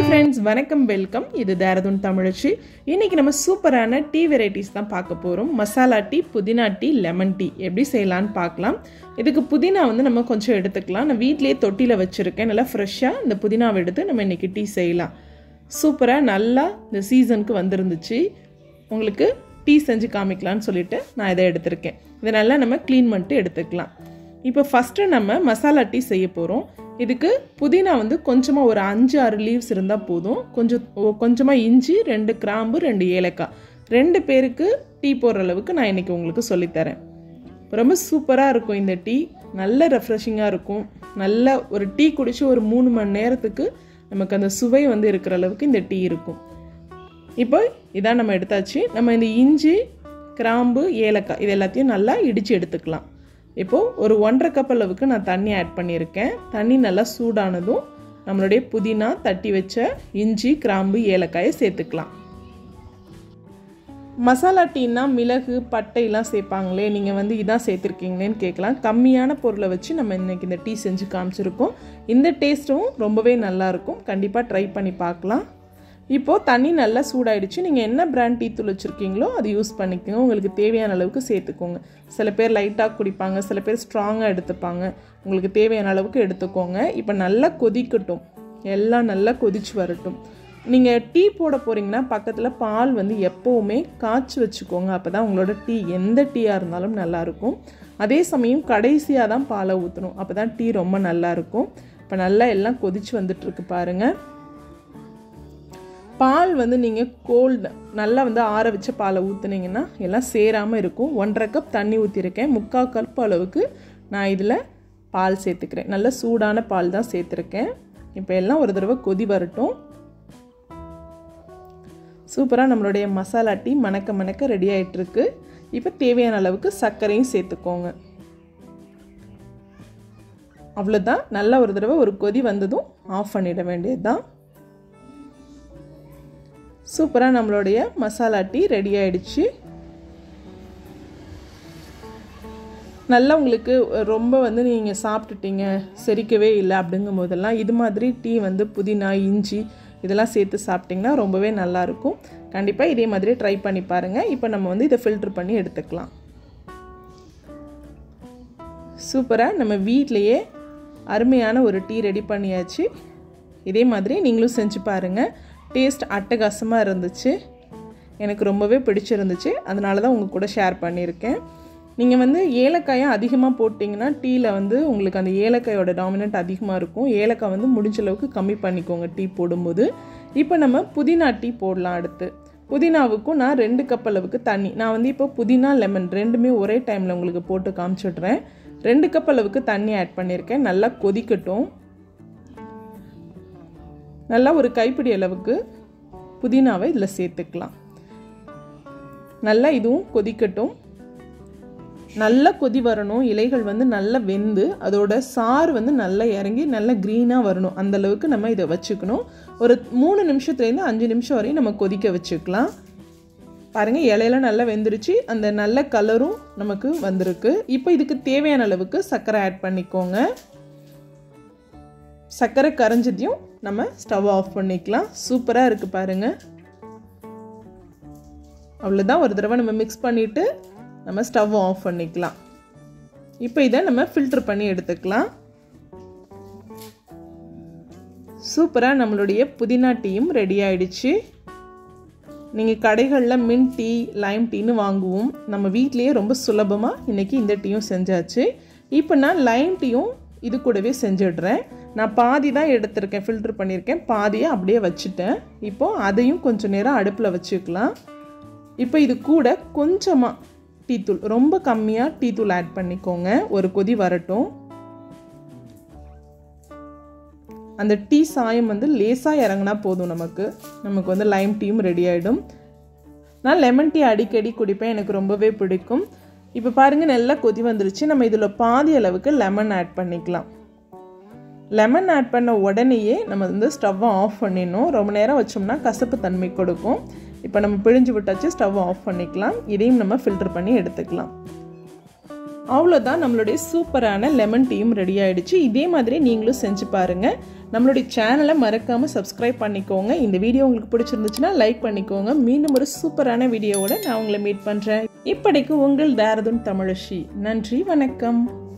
friends, வணக்கம் welcome. இது தேரதுன் தமிழச்சி. இன்னைக்கு நம்ம சூப்பரான டீ வெரைட்டிஸ் தான் பார்க்க போறோம். மசாலா டீ, புதினா டீ, லெமன் டீ எப்படி செய்யலாம்னு பார்க்கலாம். இதுக்கு புதினா நம்ம கொஞ்சம் எடுத்துக்கலாம். நான் வீட்லயே தொட்டில வச்சிருக்கேன். நல்லா ஃப்ரெஷ்ஷா இந்த புதினாவை எடுத்து நம்ம இன்னைக்கு டீ செய்யலாம். சூப்பரா நல்லா இந்த சீசனுக்கு வந்திருந்துச்சு. உங்களுக்கு டீ செஞ்சு காமிக்கலாம்னு சொல்லிட்டு நான் இதை எடுத்திருக்கேன். இதை நல்லா நம்ம க்ளீன் பண்ணிட்டு எடுத்துக்கலாம். இப்போ ஃபர்ஸ்ட் நம்ம மசாலா டீ செய்ய போறோம். இதுக்கு புதினா கொஞ்சமாக ஒரு 5-6 லீவ்ஸ் இருந்தால் போதும். கொஞ்சமாக இஞ்சி, 2 கிராம்பு, 2 ஏலக்காய், 2 பேருக்கு டீ போடுற அளவுக்கு நான் இன்றைக்கி உங்களுக்கு சொல்லித்தரேன். ரொம்ப சூப்பராக இருக்கும் இந்த டீ. நல்ல ரெஃப்ரெஷிங்காக இருக்கும். நல்ல ஒரு டீ குடித்து ஒரு 3 மணி நேரத்துக்கு நமக்கு அந்த சுவை இருக்கிற அளவுக்கு இந்த டீ இருக்கும். இப்போ இதான் நம்ம எடுத்தாச்சு. நம்ம இந்த இஞ்சி, கிராம்பு, ஏலக்காய் இது எல்லாத்தையும் நல்லா இடித்து எடுத்துக்கலாம். இப்போது ஒரு 1.5 கப் அளவுக்கு நான் தண்ணி ஆட் பண்ணியிருக்கேன். தண்ணி நல்லா சூடானதும் நம்மளுடைய புதினா, தட்டி வச்ச இஞ்சி, கிராம்பு, ஏலக்காயை சேர்த்துக்கலாம். மசாலா டீனா மிளகு, பட்டையெல்லாம் சேர்ப்பாங்களே, நீங்கள் இதான் சேர்த்துருக்கீங்களேன்னு கேட்கலாம். கம்மியான பொருளை வச்சு நம்ம இன்றைக்கி இந்த டீ செஞ்சு காமிச்சிருக்கோம். இந்த டேஸ்ட்டும் ரொம்பவே நல்லாயிருக்கும். கண்டிப்பாக ட்ரை பண்ணி பார்க்கலாம். இப்போது தண்ணி நல்லா சூடாயிடுச்சு. நீங்கள் என்ன பிராண்ட் டீ தூள் வச்சுருக்கீங்களோ அது யூஸ் பண்ணிக்கோங்க. உங்களுக்கு தேவையான அளவுக்கு சேர்த்துக்கோங்க. சில பேர் லைட்டாக குடிப்பாங்க, சில பேர் ஸ்ட்ராங்காக எடுத்துப்பாங்க. உங்களுக்கு தேவையான அளவுக்கு எடுத்துக்கோங்க. இப்போ நல்லா கொதிக்கட்டும். எல்லாம் நல்லா கொதிச்சு வரட்டும். நீங்கள் டீ போட போகிறீங்கன்னா பக்கத்தில் பால் எப்போவுமே காய்ச்சி வச்சுக்கோங்க. அப்போ தான் உங்களோட டீ எந்த டீயாக இருந்தாலும் நல்லாயிருக்கும். அதே சமயம் கடைசியாக தான் பாலை ஊற்றணும். அப்போ தான் டீ ரொம்ப நல்லாயிருக்கும். இப்போ நல்லா எல்லாம் கொதிச்சு வந்துட்டுருக்கு பாருங்கள். பால் நீங்கள் கோல்டு நல்லா ஆற வச்ச பாலை ஊற்றுனீங்கன்னா எல்லாம் சேராமல் இருக்கும். 1.5 கப் தண்ணி ஊற்றிருக்கேன். 3/4 கப் அளவுக்கு நான் இதில் பால் சேர்த்துக்கிறேன். நல்ல சூடான பால் தான் சேர்த்துருக்கேன். இப்போ எல்லாம் ஒரு தடவை கொதி வரட்டும். சூப்பராக நம்மளுடைய மசாலா டீ மணக்க மணக்க ரெடி ஆகிட்டுருக்கு. இப்போ தேவையான அளவுக்கு சர்க்கரையும் சேர்த்துக்கோங்க. அவ்வளோதான். நல்லா ஒரு தடவை ஒரு கொதி வந்ததும் ஆஃப் பண்ணிட வேண்டியது தான். சூப்பராக நம்மளுடைய மசாலா டீ ரெடி ஆயிடுச்சு. நல்லா உங்களுக்கு ரொம்ப நீங்கள் சாப்பிட்டுட்டீங்க, செரிக்கவே இல்லை அப்படிங்கும் போதெல்லாம் இது மாதிரி டீ புதினா, இஞ்சி இதெல்லாம் சேர்த்து சாப்பிட்டிங்கன்னா ரொம்பவே நல்லாயிருக்கும். கண்டிப்பாக இதே மாதிரி ட்ரை பண்ணி பாருங்கள். இப்போ நம்ம இதை ஃபில்ட்ரு பண்ணி எடுத்துக்கலாம். சூப்பராக நம்ம வீட்டிலையே அருமையான ஒரு டீ ரெடி பண்ணியாச்சு. இதே மாதிரி நீங்களும் செஞ்சு பாருங்கள். டேஸ்ட் அட்டகாசமாக இருந்துச்சு. எனக்கு ரொம்பவே பிடிச்சிருந்துச்சு. அதனால தான் உங்கள் கூட ஷேர் பண்ணியிருக்கேன். நீங்கள் ஏலக்காயை அதிகமாக போட்டிங்கன்னா டீயில் உங்களுக்கு அந்த ஏலக்காயோட டாமினன்ட் அதிகமாக இருக்கும். ஏலக்காய் முடிஞ்ச அளவுக்கு கம்மி பண்ணிக்கோங்க டீ போடும்போது. இப்போ நம்ம புதினா டீ போடலாம். அடுத்து புதினாவுக்கும் நான் 2 கப் அளவுக்கு தண்ணி, நான் இப்போ புதினா, லெமன் ரெண்டுமே ஒரே டைமில் உங்களுக்கு போட்டு காமிச்சிடுறேன். 2 கப் அளவுக்கு தண்ணி ஆட் பண்ணியிருக்கேன். நல்லா கொதிக்கட்டும். நல்லா ஒரு கைப்பிடி அளவுக்கு புதினாவை இதில் சேர்த்துக்கலாம். நல்லா இதுவும் கொதிக்கட்டும். நல்லா கொதி வரணும். இலைகள் நல்லா வெந்து அதோட சாறு நல்லா இறங்கி நல்லா க்ரீனாக வரணும். அந்தளவுக்கு நம்ம இதை வச்சுக்கணும். ஒரு 3 நிமிஷத்துலேருந்து 5 நிமிஷம் வரையும் நம்ம கொதிக்க வச்சுக்கலாம். பாருங்கள், இலையெல்லாம் நல்லா வெந்துருச்சு. அந்த நல்ல கலரும் நமக்கு வந்திருக்கு. இப்போ இதுக்கு தேவையான அளவுக்கு சர்க்கரை ஆட் பண்ணிக்கோங்க. சர்க்கரை கரைஞ்சதையும் நம்ம ஸ்டவ் ஆஃப் பண்ணிக்கலாம். சூப்பராக இருக்குது பாருங்கள். அவ்வளோதான். ஒரு தடவை நம்ம மிக்ஸ் பண்ணிவிட்டு நம்ம ஸ்டவ் ஆஃப் பண்ணிக்கலாம். இப்போ இதை நம்ம ஃபில்டர் பண்ணி எடுத்துக்கலாம். சூப்பராக நம்மளுடைய புதினா டீயும் ரெடி ஆயிடுச்சு. நீங்கள் கடைகளில் மின்ட் டீ, லைம் டீன்னு வாங்குவோம். நம்ம வீட்லேயே ரொம்ப சுலபமாக இன்றைக்கி இந்த டீயும் செஞ்சாச்சு. இப்போ நான் லைம் டீயும் இது கூடவே செஞ்சிடுறேன். நான் பாதி தான் எடுத்திருக்கேன், ஃபில்டர் பண்ணியிருக்கேன். பாதியை அப்படியே வச்சுட்டேன். இப்போது அதையும் கொஞ்சம் நேரம் அடுப்பில் வச்சுக்கலாம். இப்போ இது கூட கொஞ்சமாக டீத்தூள், ரொம்ப கம்மியாக டீத்தூள் ஆட் பண்ணிக்கோங்க. ஒரு கொதி வரட்டும். அந்த டீ சாயம் லேசாக இறங்கினா போதும். நமக்கு லைம் டீயும் ரெடி ஆகிடும். நான் லெமன் டீ அடிக்கடி குடிப்பேன். எனக்கு ரொம்பவே பிடிக்கும். இப்போ பாருங்கள், நல்லா கொதி வந்துருச்சு. நம்ம இதில் பாதி அளவுக்கு லெமன் ஆட் பண்ணிக்கலாம். லெமன் ஆட் பண்ண உடனேயே நம்ம ஸ்டவ்வை ஆஃப் பண்ணிடணும். ரொம்ப நேரம் வச்சோம்னா கசப்பு தன்மை கொடுக்கும். இப்போ நம்ம பிழிஞ்சு விட்டாச்சு. ஸ்டவ்வை ஆஃப் பண்ணிக்கலாம். இதையும் நம்ம ஃபில்டர் பண்ணி எடுத்துக்கலாம். அவ்வளோதான், நம்மளுடைய சூப்பரான லெமன் டீயும் ரெடி ஆகிடுச்சு. இதே மாதிரி நீங்களும் செஞ்சு பாருங்கள். நம்மளுடைய சேனலை மறக்காமல் சப்ஸ்கிரைப் பண்ணிக்கோங்க. இந்த வீடியோ உங்களுக்கு பிடிச்சிருந்துச்சுன்னா லைக் பண்ணிக்கோங்க. மீண்டும் ஒரு சூப்பரான வீடியோவோட நான் உங்களை மீட் பண்ணுறேன். இப்படிக்கு உங்கள் தேரதுன் தமிழச்சி. நன்றி, வணக்கம்.